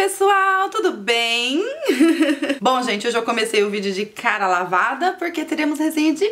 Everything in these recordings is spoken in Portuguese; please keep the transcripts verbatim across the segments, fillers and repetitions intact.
pessoal, tudo bem? Bom, gente, hoje eu comecei o vídeo de cara lavada porque teremos resenha de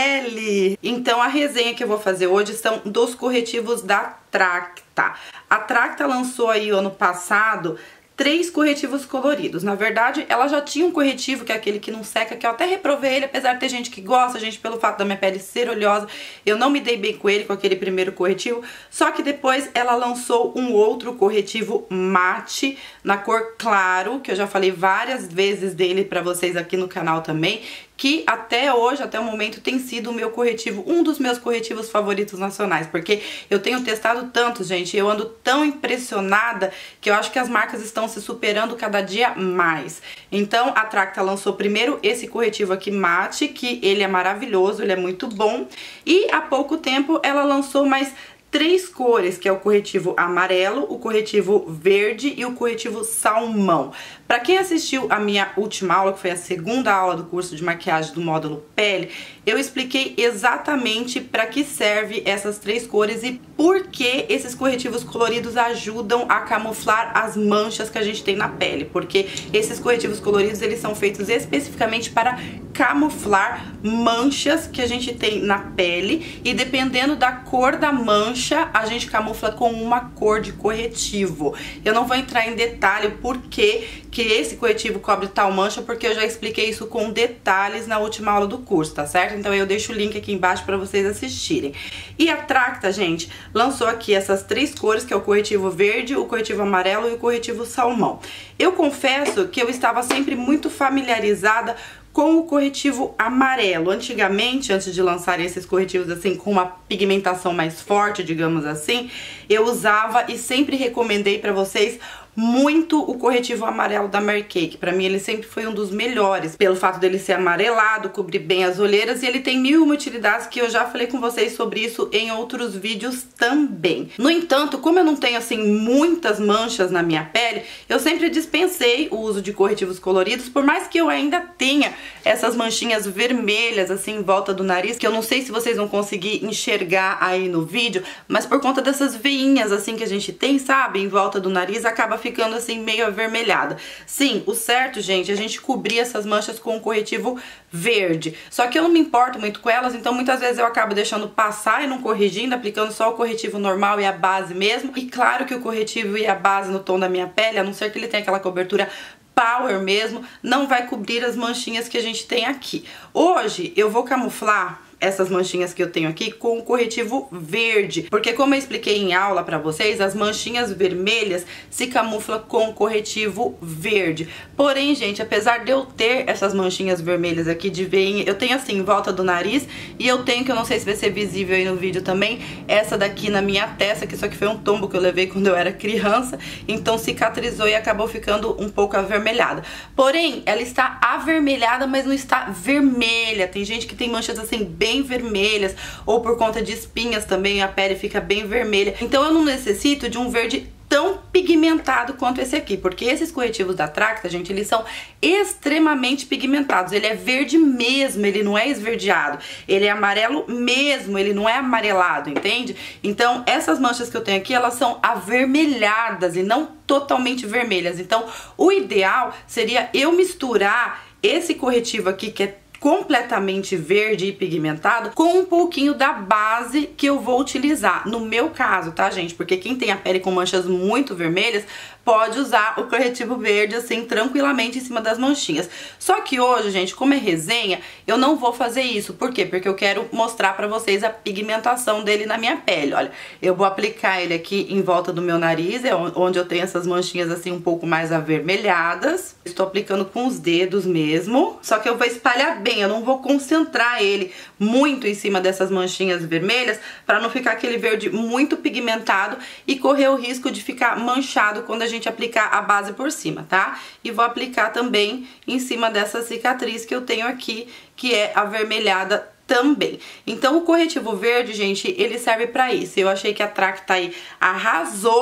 pele. Então a resenha que eu vou fazer hoje são dos corretivos da Tracta. A Tracta lançou aí ano passado três corretivos coloridos. Na verdade, ela já tinha um corretivo, que é aquele que não seca, que eu até reprovei ele, apesar de ter gente que gosta, gente, pelo fato da minha pele ser oleosa, eu não me dei bem com ele, com aquele primeiro corretivo. Só que depois ela lançou um outro corretivo mate, na cor claro, que eu já falei várias vezes dele pra vocês aqui no canal também, que até hoje, até o momento, tem sido o meu corretivo, um dos meus corretivos favoritos nacionais, porque eu tenho testado tanto, gente, eu ando tão impressionada que eu acho que as marcas estão se superando cada dia mais. Então a Tracta lançou primeiro esse corretivo aqui mate, que ele é maravilhoso, ele é muito bom, e há pouco tempo ela lançou mais três cores, que é o corretivo amarelo, o corretivo verde e o corretivo salmão. Pra quem assistiu a minha última aula, que foi a segunda aula do curso de maquiagem do módulo pele, eu expliquei exatamente para que serve essas três cores e por que esses corretivos coloridos ajudam a camuflar as manchas que a gente tem na pele, porque esses corretivos coloridos eles são feitos especificamente para camuflar manchas que a gente tem na pele, e dependendo da cor da mancha a gente camufla com uma cor de corretivo. Eu não vou entrar em detalhe por que que esse corretivo cobre tal mancha, porque eu já expliquei isso com detalhes na última aula do curso, tá certo? Então eu deixo o link aqui embaixo pra vocês assistirem. E a Tracta, gente, lançou aqui essas três cores, que é o corretivo verde, o corretivo amarelo e o corretivo salmão. Eu confesso que eu estava sempre muito familiarizada com o corretivo amarelo. Antigamente, antes de lançar esses corretivos assim com uma pigmentação mais forte, digamos assim, eu usava e sempre recomendei pra vocês muito o corretivo amarelo da Mary Kay, que pra mim ele sempre foi um dos melhores, pelo fato dele ser amarelado, cobrir bem as olheiras, e ele tem mil e uma utilidades que eu já falei com vocês sobre isso em outros vídeos também. No entanto, como eu não tenho assim muitas manchas na minha pele, eu sempre dispensei o uso de corretivos coloridos, por mais que eu ainda tenha essas manchinhas vermelhas assim em volta do nariz, que eu não sei se vocês vão conseguir enxergar aí no vídeo, mas por conta dessas veinhas assim que a gente tem, sabe, em volta do nariz, acaba ficando assim meio avermelhada. Sim, o certo, gente, é a gente cobrir essas manchas com um corretivo verde. Só que eu não me importo muito com elas, então muitas vezes eu acabo deixando passar e não corrigindo, aplicando só o corretivo normal e a base mesmo. E claro que o corretivo e a base no tom da minha pele, a não ser que ele tenha aquela cobertura power mesmo, não vai cobrir as manchinhas que a gente tem aqui. Hoje eu vou camuflar essas manchinhas que eu tenho aqui com o corretivo verde, porque como eu expliquei em aula pra vocês, as manchinhas vermelhas se camuflam com o corretivo verde. Porém, gente, apesar de eu ter essas manchinhas vermelhas aqui de veinha, eu tenho assim em volta do nariz, e eu tenho, que eu não sei se vai ser visível aí no vídeo também, essa daqui na minha testa, que isso aqui foi um tombo que eu levei quando eu era criança, então cicatrizou e acabou ficando um pouco avermelhada. Porém, ela está avermelhada, mas não está vermelha. Tem gente que tem manchas assim bem bem vermelhas, ou por conta de espinhas também a pele fica bem vermelha. Então eu não necessito de um verde tão pigmentado quanto esse aqui, porque esses corretivos da Tracta, gente, eles são extremamente pigmentados. Ele é verde mesmo, ele não é esverdeado. Ele é amarelo mesmo, ele não é amarelado, entende? Então essas manchas que eu tenho aqui, elas são avermelhadas e não totalmente vermelhas. Então o ideal seria eu misturar esse corretivo aqui, que é completamente verde e pigmentado, com um pouquinho da base que eu vou utilizar, no meu caso, tá, gente? Porque quem tem a pele com manchas muito vermelhas pode usar o corretivo verde assim tranquilamente em cima das manchinhas. Só que hoje, gente, como é resenha, eu não vou fazer isso. Por quê? Porque eu quero mostrar pra vocês a pigmentação dele na minha pele. Olha, eu vou aplicar ele aqui em volta do meu nariz, é onde eu tenho essas manchinhas assim um pouco mais avermelhadas. Estou aplicando com os dedos mesmo, só que eu vou espalhar bem, eu não vou concentrar ele muito em cima dessas manchinhas vermelhas, pra não ficar aquele verde muito pigmentado e correr o risco de ficar manchado quando a gente aplicar a base por cima, tá? E vou aplicar também em cima dessa cicatriz que eu tenho aqui, que é avermelhada também. Então o corretivo verde, gente, ele serve pra isso. Eu achei que a Tracta aí arrasou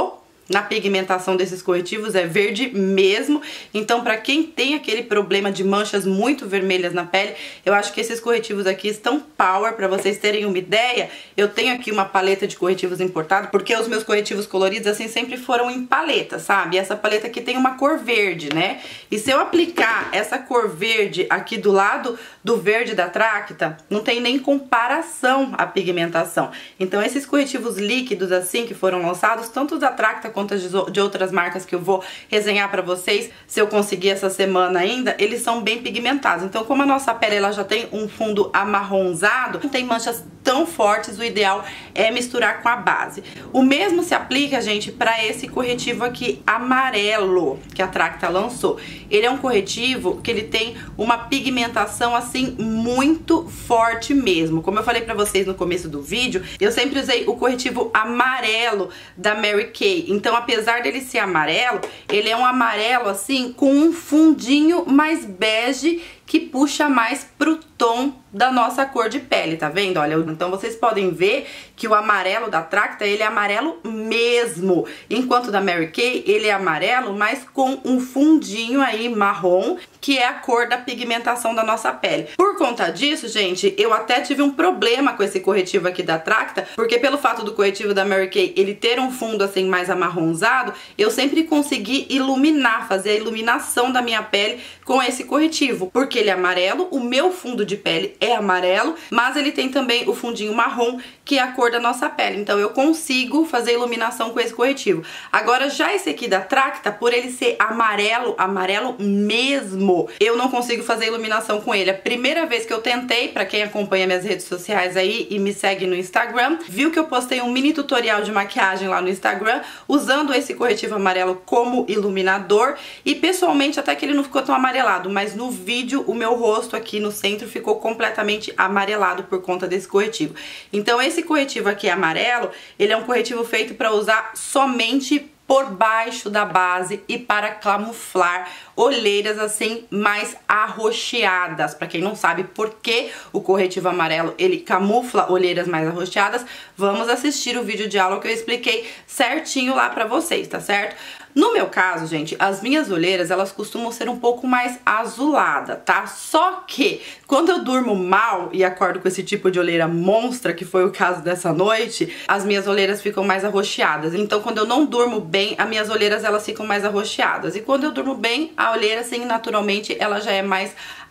na pigmentação desses corretivos é verde mesmo. Então, pra quem tem aquele problema de manchas muito vermelhas na pele, eu acho que esses corretivos aqui estão power. Pra vocês terem uma ideia, eu tenho aqui uma paleta de corretivos importados, porque os meus corretivos coloridos assim sempre foram em paleta, sabe? E essa paleta aqui tem uma cor verde, né? E se eu aplicar essa cor verde aqui do lado do verde da Tracta, não tem nem comparação a pigmentação. Então, esses corretivos líquidos assim que foram lançados, tanto da Tracta quanto de outras marcas que eu vou resenhar pra vocês, se eu conseguir essa semana ainda, eles são bem pigmentados. Então, como a nossa pele ela já tem um fundo amarronzado, não tem manchas tão fortes, o ideal é misturar com a base. O mesmo se aplica, gente, pra esse corretivo aqui amarelo que a Tracta lançou. Ele é um corretivo que ele tem uma pigmentação assim muito forte mesmo. Como eu falei pra vocês no começo do vídeo, eu sempre usei o corretivo amarelo da Mary Kay. Então, apesar dele ser amarelo, ele é um amarelo assim com um fundinho mais bege que puxa mais pro tom da nossa cor de pele, tá vendo? Olha, então vocês podem ver que o amarelo da Tracta, ele é amarelo mesmo, enquanto da Mary Kay, ele é amarelo, mas com um fundinho aí marrom, que é a cor da pigmentação da nossa pele. Por conta disso, gente, eu até tive um problema com esse corretivo aqui da Tracta, porque pelo fato do corretivo da Mary Kay, ele ter um fundo assim mais amarronzado, eu sempre consegui iluminar, fazer a iluminação da minha pele com esse corretivo, porque ele é amarelo, o meu fundo de pele é amarelo, mas ele tem também o fundinho marrom, que é a cor da nossa pele. Então eu consigo fazer iluminação com esse corretivo. Agora, já esse aqui da Tracta, por ele ser amarelo, amarelo mesmo, eu não consigo fazer iluminação com ele. A primeira vez que eu tentei, pra quem acompanha minhas redes sociais aí e me segue no Instagram, viu que eu postei um mini tutorial de maquiagem lá no Instagram, usando esse corretivo amarelo como iluminador, e pessoalmente até que ele não ficou tão amarelado, mas no vídeo o meu rosto aqui no centro ficou completamente amarelado por conta desse corretivo. Então esse corretivo aqui amarelo, ele é um corretivo feito para usar somente por baixo da base e para camuflar olheiras assim mais arroxeadas. Para quem não sabe por que o corretivo amarelo ele camufla olheiras mais arroxeadas, vamos assistir o vídeo de aula que eu expliquei certinho lá para vocês, tá certo? No meu caso, gente, as minhas olheiras, elas costumam ser um pouco mais azuladas, tá? Só que, quando eu durmo mal e acordo com esse tipo de olheira monstra, que foi o caso dessa noite, as minhas olheiras ficam mais arroxeadas. Então, quando eu não durmo bem, as minhas olheiras, elas ficam mais arroxeadas. E quando eu durmo bem, a olheira, assim, naturalmente, ela já é mais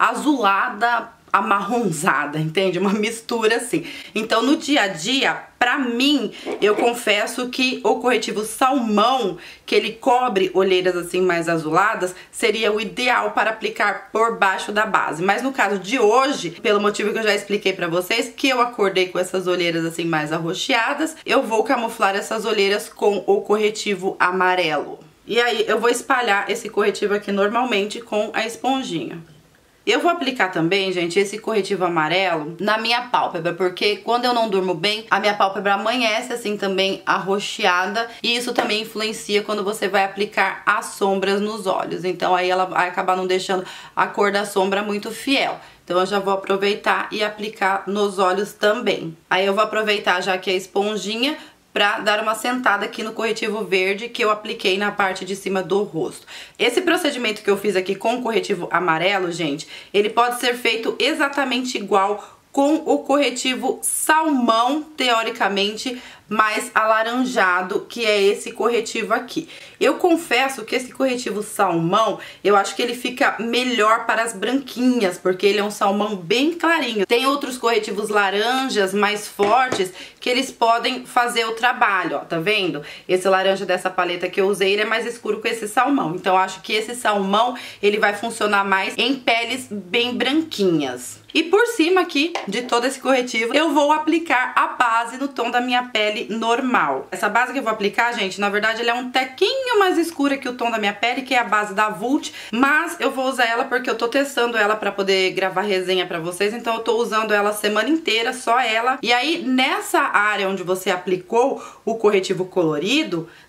azulada, amarronzada, entende? Uma mistura assim. Então, no dia a dia, pra mim, eu confesso que o corretivo salmão, que ele cobre olheiras assim mais azuladas, seria o ideal para aplicar por baixo da base. Mas no caso de hoje, pelo motivo que eu já expliquei pra vocês, que eu acordei com essas olheiras assim mais arroxeadas, eu vou camuflar essas olheiras com o corretivo amarelo. E aí, eu vou espalhar esse corretivo aqui normalmente com a esponjinha. Eu vou aplicar também, gente, esse corretivo amarelo na minha pálpebra, porque quando eu não durmo bem, a minha pálpebra amanhece assim também arroxeada, e isso também influencia quando você vai aplicar as sombras nos olhos. Então aí ela vai acabar não deixando a cor da sombra muito fiel. Então eu já vou aproveitar e aplicar nos olhos também. Aí eu vou aproveitar já que a esponjinha pra dar uma sentada aqui no corretivo verde que eu apliquei na parte de cima do rosto. Esse procedimento que eu fiz aqui com o corretivo amarelo, gente, ele pode ser feito exatamente igual com o corretivo salmão, teoricamente, mais alaranjado, que é esse corretivo aqui. Eu confesso que esse corretivo salmão, eu acho que ele fica melhor para as branquinhas, porque ele é um salmão bem clarinho. Tem outros corretivos laranjas mais fortes que eles podem fazer o trabalho, ó, tá vendo? Esse laranja dessa paleta que eu usei, ele é mais escuro que esse salmão. Então eu acho que esse salmão, ele vai funcionar mais em peles bem branquinhas. E por cima aqui de todo esse corretivo, eu vou aplicar a base no tom da minha pele normal. Essa base que eu vou aplicar, gente, na verdade ela é um tequinho mais escura que o tom da minha pele, que é a base da Vult, mas eu vou usar ela porque eu tô testando ela pra poder gravar resenha pra vocês, então eu tô usando ela a semana inteira, só ela. E aí, nessa área onde você aplicou o corretivo colorido,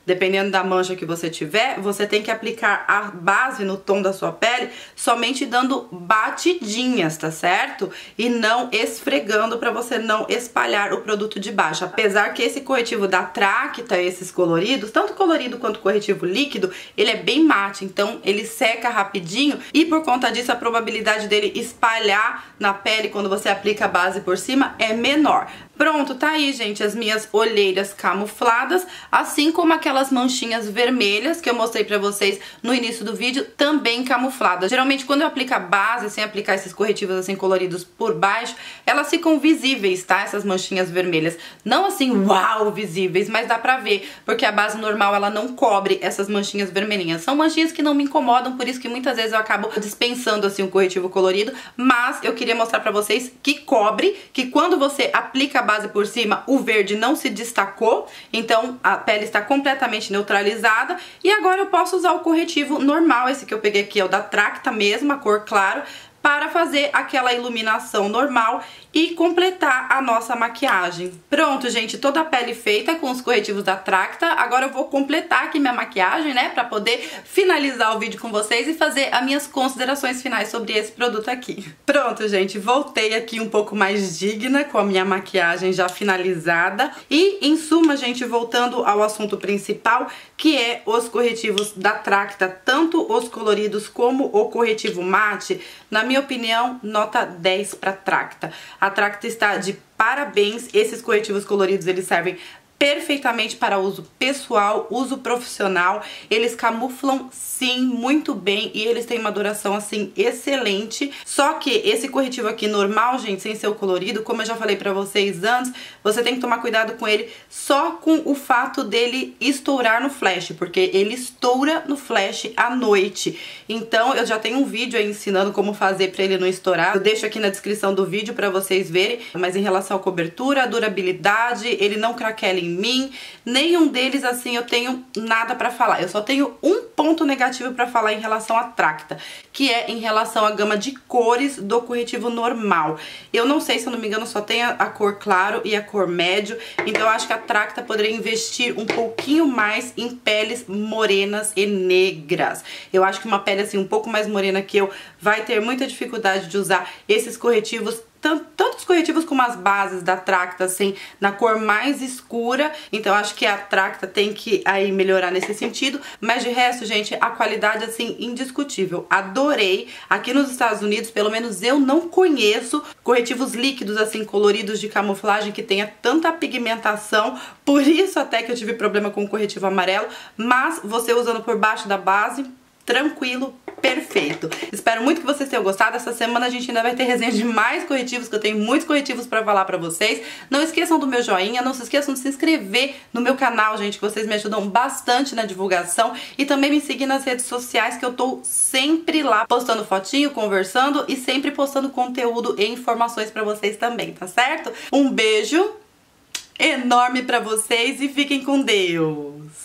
dependendo da mancha que você tiver, você tem que aplicar a base no tom da sua pele somente dando batidinhas, tá certo? E não esfregando para você não espalhar o produto de baixo. Apesar que esse corretivo da Tracta, esses coloridos, tanto colorido quanto corretivo líquido, ele é bem mate, então ele seca rapidinho e por conta disso a probabilidade dele espalhar na pele quando você aplica a base por cima é menor. Pronto, tá aí, gente, as minhas olheiras camufladas, assim como aquelas manchinhas vermelhas que eu mostrei pra vocês no início do vídeo, também camufladas. Geralmente, quando eu aplico a base, sem aplicar esses corretivos assim coloridos por baixo, elas ficam visíveis, tá? Essas manchinhas vermelhas. Não assim, uau, visíveis, mas dá pra ver, porque a base normal, ela não cobre essas manchinhas vermelhinhas. São manchinhas que não me incomodam, por isso que muitas vezes eu acabo dispensando assim um corretivo colorido, mas eu queria mostrar pra vocês que cobre, que quando você aplica a base por cima, o verde não se destacou, então a pele está completamente neutralizada. E agora eu posso usar o corretivo normal, esse que eu peguei aqui é o da Tracta mesmo, a cor claro, para fazer aquela iluminação normal e completar a nossa maquiagem. Pronto, gente, toda a pele feita com os corretivos da Tracta. Agora eu vou completar aqui minha maquiagem, né, pra poder finalizar o vídeo com vocês e fazer as minhas considerações finais sobre esse produto aqui. Pronto, gente, voltei aqui um pouco mais digna com a minha maquiagem já finalizada. E, em suma, gente, voltando ao assunto principal, que é os corretivos da Tracta, tanto os coloridos como o corretivo mate, na minha opinião, nota dez para Tracta. A Tracta está de parabéns, esses corretivos coloridos eles servem perfeitamente para uso pessoal, uso profissional, eles camuflam sim muito bem e eles têm uma duração assim excelente. Só que esse corretivo aqui normal, gente, sem ser o colorido, como eu já falei pra vocês antes, você tem que tomar cuidado com ele só com o fato dele estourar no flash, porque ele estoura no flash à noite. Então eu já tenho um vídeo aí ensinando como fazer pra ele não estourar, eu deixo aqui na descrição do vídeo pra vocês verem, mas em relação à cobertura, à durabilidade, ele não craquela em mim, nenhum deles assim eu tenho nada pra falar. Eu só tenho um ponto negativo pra falar em relação à Tracta, que é em relação à gama de cores do corretivo normal. Eu não sei, se eu não me engano, só tem a, a cor claro e a cor médio, então eu acho que a Tracta poderia investir um pouquinho mais em peles morenas e negras. Eu acho que uma pele assim um pouco mais morena que eu vai ter muita dificuldade de usar esses corretivos, tanto os corretivos como as bases da Tracta, assim, na cor mais escura. Então acho que a Tracta tem que aí melhorar nesse sentido, mas de resto, gente, a qualidade, assim, indiscutível. Adorei. Aqui nos Estados Unidos, pelo menos eu não conheço corretivos líquidos, assim, coloridos de camuflagem que tenha tanta pigmentação, por isso até que eu tive problema com o corretivo amarelo, mas você usando por baixo da base, tranquilo, perfeito. Espero muito que vocês tenham gostado. Essa semana a gente ainda vai ter resenha de mais corretivos, que eu tenho muitos corretivos pra falar pra vocês. Não esqueçam do meu joinha, não se esqueçam de se inscrever no meu canal, gente, que vocês me ajudam bastante na divulgação. E também me seguir nas redes sociais, que eu tô sempre lá postando fotinho, conversando e sempre postando conteúdo e informações pra vocês também, tá certo? Um beijo enorme pra vocês e fiquem com Deus!